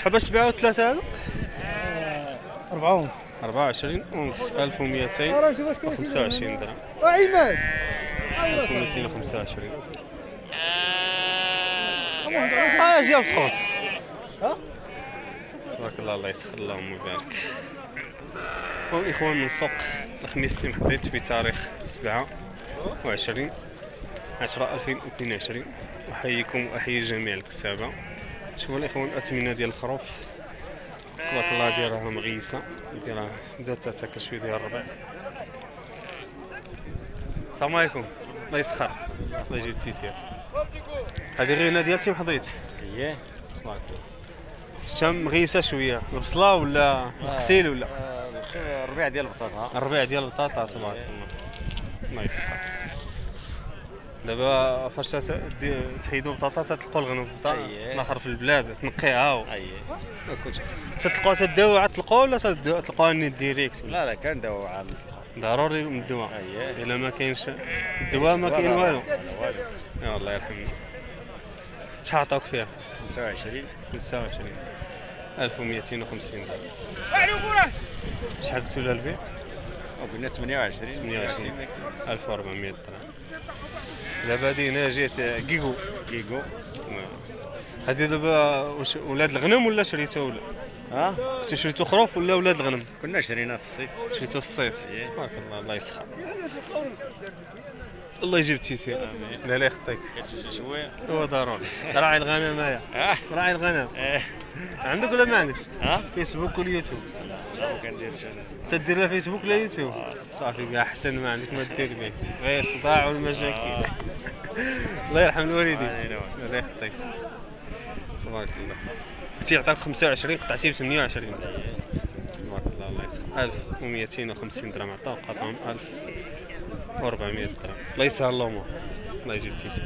شحال باش تبيعو الثلاثه هادو؟ 4 ونص. 24 ونص 1225 درهم. عماد 1225. اجي وسخوت. ها تبارك الله، الله يسخر اللهم ويبارك. والإخوان من سوق الخميس تيم حطيت بتاريخ 27/10/2022. أحييكم وأحيي جميع الكسابة. شوفوا الإخوان الأثمنة ديال الخروف تبارك الله ديالها مغيسة، ديالها بدات تاكل شوية ديال الربع. السلام عليكم، الله يسخر، الله يجيب التيسير. هذه غينا ديال تيم حضيت. اييه تبارك الله. الشام مغيسة شوية، البصلة ولا القسيل ولا؟ الربيع ديال البطاطا. الربيع ديال البطاطا تبارك الله، الله يسخر. دابا فاش تحيدوا البطاطا تلقاو الغنم في الدار الاخر في البلاد تنقيها تلقاو تداو عاد تلقاو ولا تلقاوها نيت ديريكت؟ لا كنداو عاد ضروري من الدواء. الا ما كاينش الدواء ما كاين والو. يا الله يرحمنا. شحال عطاوك فيها؟ 25 1250 درهم. شحال قلتو لها البيع؟ قلنا 28 1400 درهم. دابا هادي هنا جات كيكو. هادي دابا واش ولاد الغنم ولا شريتو ولا؟ كنتو شريتو خروف ولا ولاد الغنم؟ كنا شرينا في الصيف. شريتو في الصيف. تبارك الله، الله يسخر. الله يجيب التيسير. امين. لا لا يخطيك. شويه. هو ضروري. راعي الغنم هيا. راعي الغنم. عندك ولا ما عندكش؟ فيسبوك واليوتيوب؟ لا ما كنديرش انا. تدير لها فيسبوك لا يوتيوب؟ صافي كاع احسن ما عندك ما دير به، غير الصداع والمشاكل. الله يرحم الوالدين. الله يخطيك. تبارك الله. كنتي عطاك 25 قطعتي ب 28. تبارك الله، الله يسخر. 1250 درهم عطاو، قطعهم 1400 درهم. الله يسهل الامور، الله يجيب التيسير.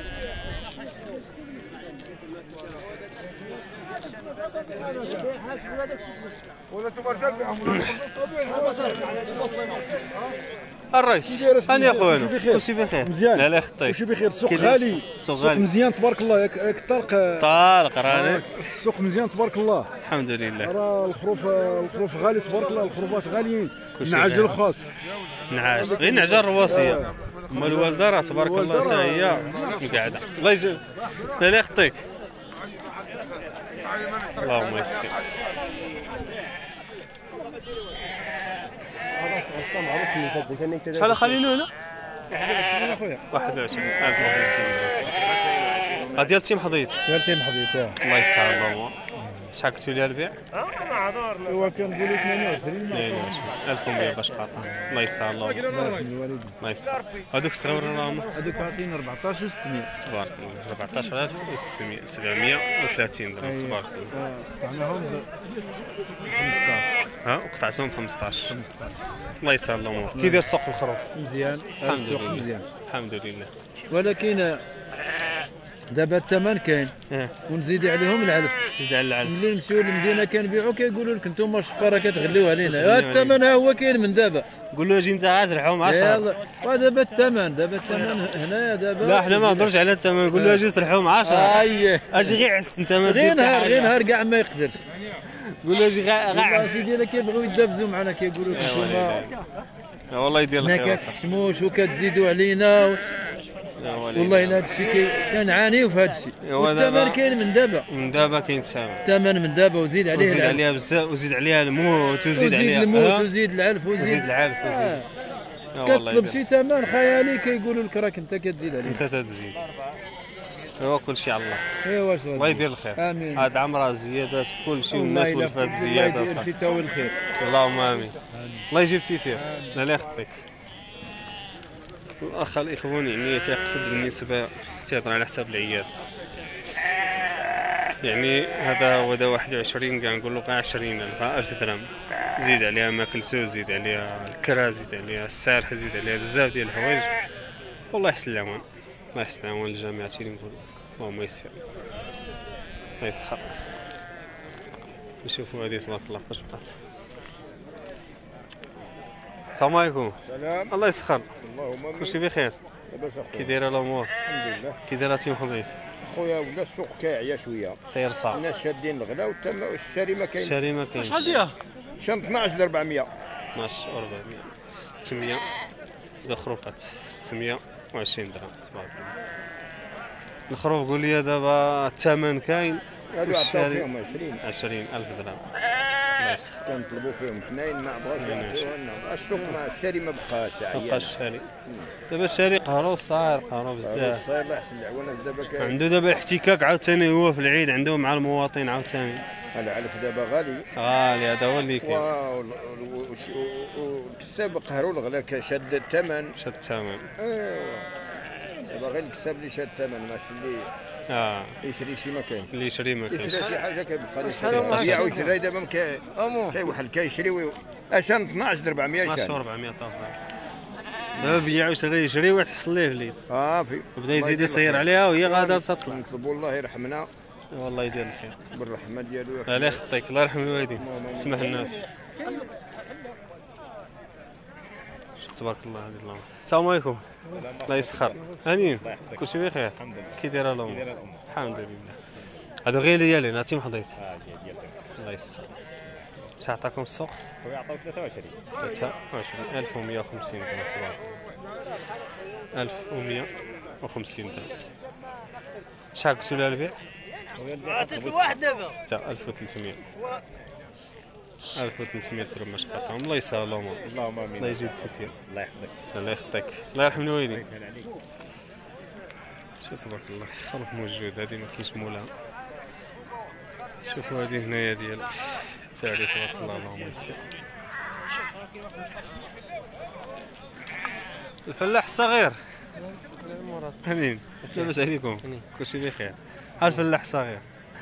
الرئيس انا اخويا كلشي بخير مزيان. لا يخطيك كلشي بخير. السوق غالي، السوق مزيان تبارك الله. ياك طالق راني السوق مزيان تبارك الله. الحمد لله. راه الخروف غالي تبارك الله. الخروفات غاليين. النعاج الخاص نعاج غير نعجه الرواسيه. اما الوالده راه تبارك الله حتى هي قاعده. الله يجزيك لا يخطيك. اللهم يسر. شحال خلينا هنا؟ 21,050 درهم. ديال تيم حضيت. ديال تيم حضيت. الله يسهل الامور. شحال قلتوا لي البيع؟ هو كنقولوا 22 1100 باش قاطع. الله يسهل الامور. الله يسهل. هذوك الصغيور راهم هذوك عاطين 14 و600. تبارك الله. 14,600 730 درهم. تبارك الله. قطعناهم ب 15. وقطعتهم 15. الله يسهل الامور. كي داير السوق الخروف؟ مزيان. السوق مزيان الحمد لله. ولكن دابا الثمن كاين ونزيد عليهم العلف. زيد على العلف. ملي نمشيو للمدينه كنبيعوا كيقولوا لك انتم الشفاره كتغليو علينا. الثمن ها هو كاين من دابا. قول له اجي انت غازرعهم 10. ودابا الثمن هنايا دابا. لا حنا ما نهضرش على الثمن. قول له اجي صلحهم 10. اجي غير عس انت ما غير نهار كاع ما يقدرش. قول له اجي غير عس. الناس ديالك كيبغيو يدابزوا معنا كيقولوا لك انتم والله يدير الخير. ما كتحشموش وكتزيدوا علينا والله الا هذا الشيء كنعانيو في هذا الشيء. والثمن كاين من دابا كاين الثمن. الثمن من دابا وزيد عليه. وزيد عليها بزاف وزيد عليها الموت وزيد عليها الموت وزيد العلف وزيد العلف وزيد. كتطلب شي ثمن خيالي كيقولوا لك راك انت كتزيد عليه. انت تزيد. ايوا كلشي على الله. ايوا الله يدير الخير. امين. هذا العام راه زيادات في كلشي والناس ولفات الزياده صافي. الله يدير فيك الخير. اللهم امين. الله يجيب التيسير. لا يخطيك. الاخ الاخوان يعني تيقصد بالنسبه تيهضر على حساب العياد. يعني هذا هو دا 21 كاع نقول له كاع 20,000 درهم. زيد عليها ماكل سوس، زيد عليها الكرا، زيد عليها السارح، زيد عليها بزاف ديال الحوايج. والله يحسن العوان، الله يحسن العوان للجميع. تيلي نقول اللهم يسر، الله يسخر. نشوفوا هذه تبارك الله فاش بقات. السلام عليكم. سلام. الله يسخر. اللهم كلشي بخير. لاباس اخويا كي دايره الامور؟ الحمد لله. كي دايره تيم حضيت؟ خويا ولا السوق كاعيه شويه، تيرصع الناس شادين الغلا والشاري ما كاينش. الشاري ما كاينش. شحال ديال؟ شام 12 ل 400. 12 400 600 هذا خروفات 620 درهم تبارك الله. الخروف قول لي دابا الثمن كاين هادو عطاو فيهم 20. 20,000 درهم. الله يسخر. كنطلبوا فيهم اثنين ما بغاوش يعطيونا. السوق الشاري ما بقاش ما عيان. بقاش الشاري. دابا الشاري قهرو صاير قهرو بزاف. صاير الله يحسن العوانات دابا كاين. عنده دابا الاحتكاك عاوتاني هو في العيد عنده مع المواطن عاوتاني. العلف دابا غالي. غالي هذا هو اللي كاين. والكساب قهروا الغلا شاد الثمن. شاد الثمن. ايوا دابا غير الكساب اللي شاد الثمن ماشي اللي يشري شي ما كاينش. اللي يشري ما كاينش. يشري شي حاجه كيبقى يشري ويشري دابا كاين واحد كيشري اشان 12 ل 400 شان 12 400 طافي. دابا بيع وشري يشري واحد تحصل ليه في الليل. في وبدا يزيد يسير عليها وهي غادا تطلع. نطلبوا الله يرحمنا والله يدير الخير بالرحمه ديالو. الله يخطيك الله يرحم الوالدين سمح الناس. تبارك الله هذه الله. السلام عليكم. الله يسخر. هانيين كلشي بخير. كي دايره الامور؟ الحمد لله. هذا غير ديالي انا تيم حضيت. الله يسخر. شحال عطاكم السوق؟ خويا عطاو 23. 23,150 درهم تبارك الله. 1150 درهم. شحال قلتوا لها البيع؟ عطيت واحد دابا 6,300. 1300 درهم باش قطعهم. الله يسهل الامور. اللهم امين. الله يجيب التيسير. الله يحفظك. الله يخطيك. الله يرحم الوالدين. شو تبارك الله خروف موجود هذه ما كاينش مولاها. شوفوا هذه هنايا ديال التالي تبارك الله اللهم يسر. الفلاح الصغير امين لاباس عليكم كلشي بخير. الفلاح الصغير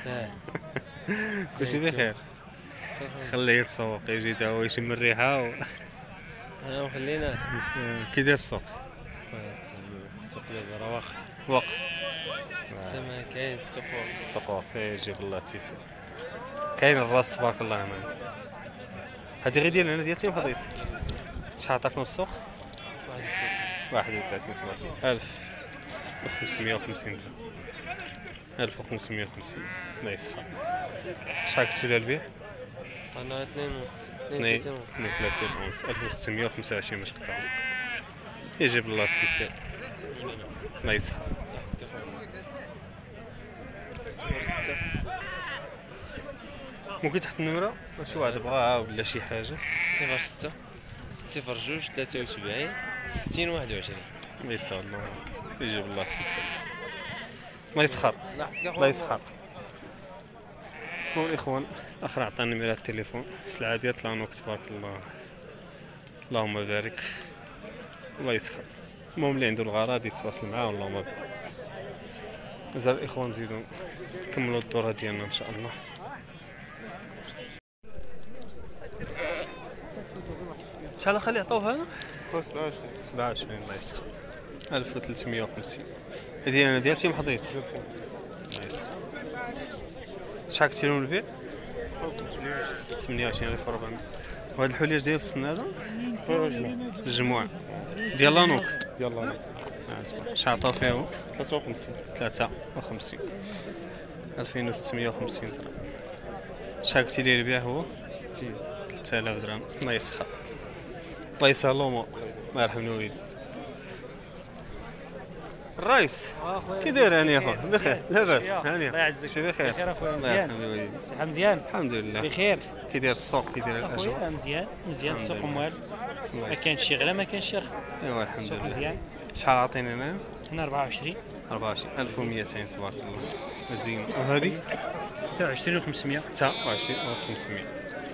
كلشي بخير. خليه يتسوق يجي تا هو يشم الريحه وخلينا كي داير السوق؟ السوق دابا راه واقف حتى ما كاين السوق واقف يجيب الله التيسير. كاين الراس تبارك الله هنا. هذه غير ديالنا ديال تيم حضيت. شحال عطاكم السوق؟ 31 تبارك الله. 1550 درهم. 1550 الله يسخر. شحال قلتوا لها البيع؟ انا 32 ونص 1625 باش قطعوا. يجيب الله التيسير. الله يسخر. ممكن تحط النمرة شي واحد بغاها ولا شي حاجة. 06 02 73 60 21. الله يسهل الله يجيب الله التيسير. الله يسخر. الله يسخر. والإخوان الآخر عطاني نمرة التليفون سلعة ديال لانوك تبارك الله اللهم بارك. الله يسخر. المهم اللي عنده الغراض يتواصل معاه اللهم بارك. مازال الإخوان نزيدو نكملو الدورة ديالنا إن شاء الله. شحال خلي عطاوه هذا؟ 27 الله يسخر. 1350 هذه انا ديال تيم حضيت. الله يسخر. شحال قلتي لهم البيع؟ 28,400. وهاد الحليج ديال السن هذا؟ الجموع ديال لانوك. شحال عطاو فيه هو؟ 53 2650 درهم. شحال قلتي لي البيع هو؟ 3000 درهم. الله يسخر. الله يسهل الامور. الله يرحم الوالدين. الرئيس كي داير هاني اخويا؟ بخير لاباس هاني الله يعزك. شي بخير بخير اخويا الله يرحم مزيان الوالدين. الصحة مزيان الحمد لله بخير كي داير السوق كي داير الاجواء؟ اخويا مزيان مزيان الحمد السوق لله. موال الله ما يسلمك. كاينش شي غلا ما كاينش شي رخص ايوا الحمد السوق لله. مزيان شحال عاطيني انا؟ هنا 24 24,200 تبارك الله زين. وهذه 26 و500 26,500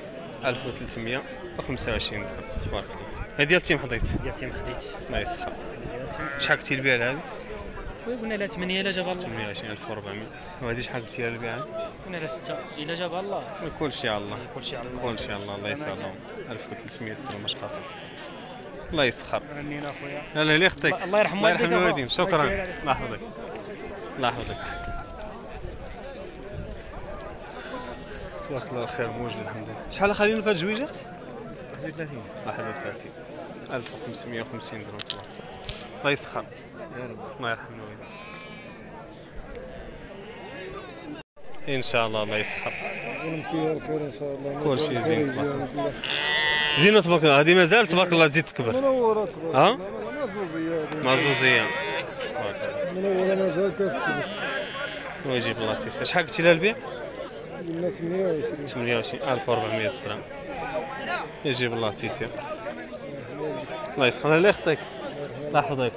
1325 درهم تبارك الله. هذه ديال تيم حضيت. ديال تيم خديت الله يسخر. شحال قلتي البيع لهذه؟ خويا قلنا لها 8 الا جابها الله 28,400. وهذه شحال قلتي لها البيع؟ قلنا لها 6 الا جابها الله كلشي على الله كلشي على الله كلشي على الله. الله يسهلهم. 1300 درهم باش قاطع. الله يسخر. غنينا اخويا يلا اللي يخطيك. الله يرحم الله يرحم والديك الوالدين. أخويا. شكرا. الله يسهل عليك. الله يحفظك. الله يحفظك. تبارك الله الخير موجود الحمد لله. شحال خلينا في هاد الجويجات؟ 31 31 1550 درهم تبارك الله. الله يسخر. الله يرحم الوالدين. ان شاء الله الله يسخر. فيها الخير ان شاء الله. كل شيء زين تبارك الله. زينة تبارك الله. هذه مازال تبارك الله تزيد تكبر. منورة تبارك ها؟ الله. مزوزية. مزوزية. منورة مازال كتكبر. ويجيب الله تيسير. شحال قلتي لها البيع؟ قلنا 28. 28,400 درهم. يجيب الله تيسير. الله يسخر. الله يخطيك. الله يحفظك.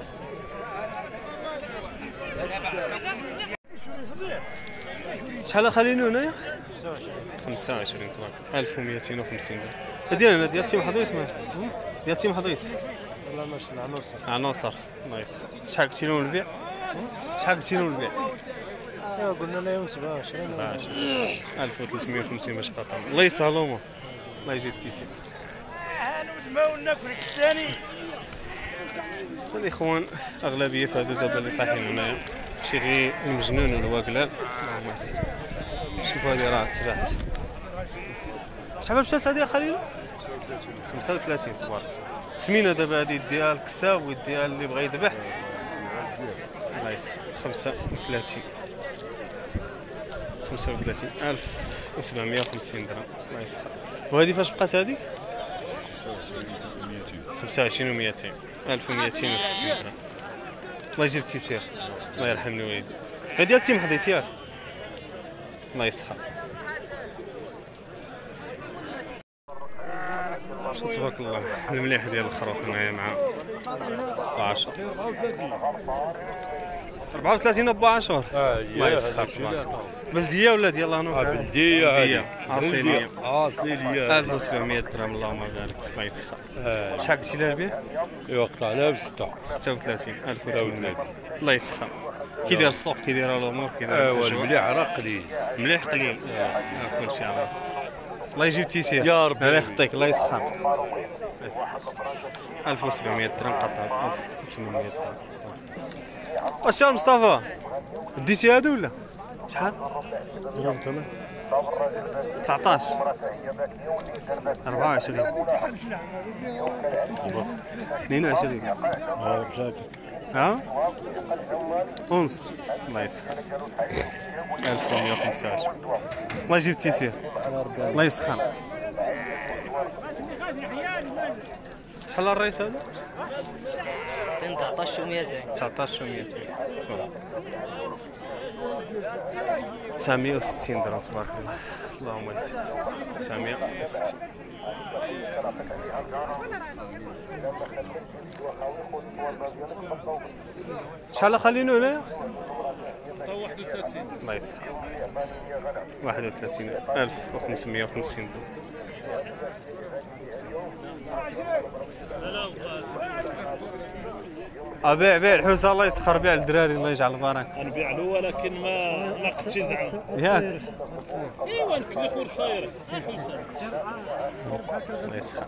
شحال خليني هنايا؟ 25 تبارك 1250 درهم. ديال تيم حضيت ما ديال تيم حضيت. والله ماشي العناصر. عناصر. الله يسخر. شحال قلتي لهم البيع؟ شحال قلتي لهم البيع؟ قلنا لهم 27. 1350 باش قطع. الله يسهلهم. الله يجيب التيسير. الاخوان اغلبيه في هذا دابا اللي طايحين هنايا شي غير المجنون والواقلال. اللهم يسر. شوفوا هذه راه تبعت. شحال مشات هذه يا خليل؟ 35 تبارك. سمينه دابا هذه ديال الكساب وديال اللي بغى يذبح. الله يسخر. 35,750 درهم. الله يسخر. وهذه فاش بقات هذه؟ 25,200 1260 درهم. الله يجيب التيسير. الله يرحم الوالدين. هذه ديال التيم حديت ياك. الله يسخر. شو تبارك الله المليح ديال الخروف هنايا مع 10 34 ب 10. الله يسخر تبارك. بلديه ولا ديال لانوكا؟ بلديه اصيليه. 1700 درهم. اللهم بارك. الله يسخر. شحال قلتي لها البيع؟ وقعنا ب 36,800. الله يسخر. كي داير السوق كي داير الامور كي داير المليح راه قليل. مليح قليل. كلشي عارف. الله يجيب تيسير يا ربي. الله يخطيك. الله يسخر. 1700 درهم قطع 1800 درهم. واش مصطفى ديتي هادو ولا شحال؟ 19 24 22 ها اونس. الله يسخر. 1115. الله يجيب التيسير. الله يسخر. شحال الرئيس هذا؟ 19,200. 19,200 960 درهم تبارك الله. اللهم يسر. 960. شحال خلينو هنايا؟ 31. الله يسخر. 31,550 درهم. بيع الحوسه. الله يسخر. بيع الدراري. الله يجعل البركه. نبيع له ولكن ما ناقصش زعما. ياك ايوا الكل صاير. الله يسخر.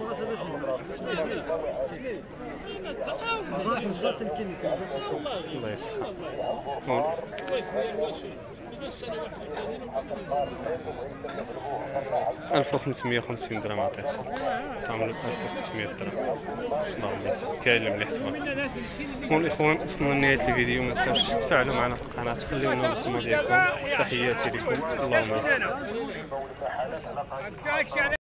الله يسخر. 1550 درهم عطيه السوق. تعمل 1600 درهم. اللهم يسر. كاين المليح تبارك. والاخوان وصلنا لنهايه الفيديو. ما تنساوش تفاعلوا معنا في القناه. خليو لنا الرسوم ديالكم. تحياتي لكم. اللهم يسر.